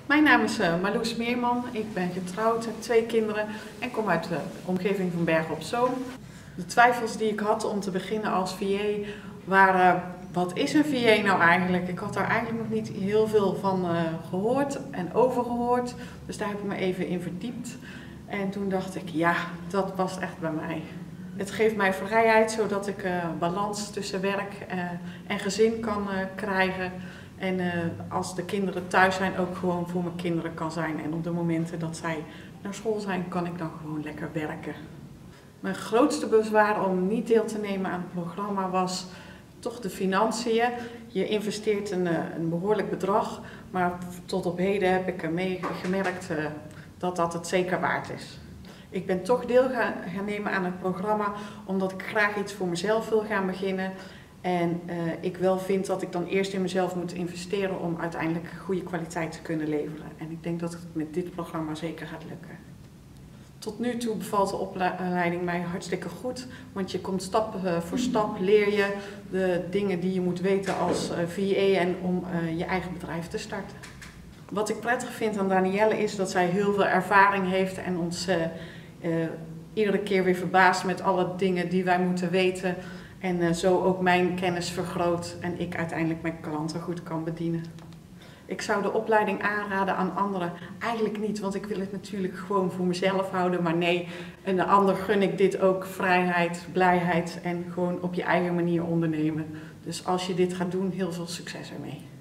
Mijn naam is Marloes Meerman. Ik ben getrouwd, heb 2 kinderen en kom uit de omgeving van Bergen op Zoom. De twijfels die ik had om te beginnen als VA waren: wat is een VA nou eigenlijk? Ik had daar eigenlijk nog niet heel veel van gehoord en over gehoord. Dus daar heb ik me even in verdiept. En toen dacht ik, ja, dat past echt bij mij. Het geeft mij vrijheid, zodat ik balans tussen werk en gezin kan krijgen. En als de kinderen thuis zijn, ook gewoon voor mijn kinderen kan zijn. En op de momenten dat zij naar school zijn, kan ik dan gewoon lekker werken. Mijn grootste bezwaar om niet deel te nemen aan het programma was toch de financiën. Je investeert een behoorlijk bedrag, maar tot op heden heb ik gemerkt dat dat het zeker waard is. Ik ben toch deel gaan nemen aan het programma omdat ik graag iets voor mezelf wil gaan beginnen. En ik wel vind dat ik dan eerst in mezelf moet investeren om uiteindelijk goede kwaliteit te kunnen leveren. En ik denk dat het met dit programma zeker gaat lukken. Tot nu toe bevalt de opleiding mij hartstikke goed, want je komt stap voor stap, leer je de dingen die je moet weten als VA en om je eigen bedrijf te starten. Wat ik prettig vind aan Danielle is dat zij heel veel ervaring heeft en ons iedere keer weer verbaast met alle dingen die wij moeten weten. En zo ook mijn kennis vergroot en ik uiteindelijk mijn klanten goed kan bedienen. Ik zou de opleiding aanraden aan anderen eigenlijk niet, want ik wil het natuurlijk gewoon voor mezelf houden. Maar nee, een ander gun ik dit ook: vrijheid, blijheid en gewoon op je eigen manier ondernemen. Dus als je dit gaat doen, heel veel succes ermee.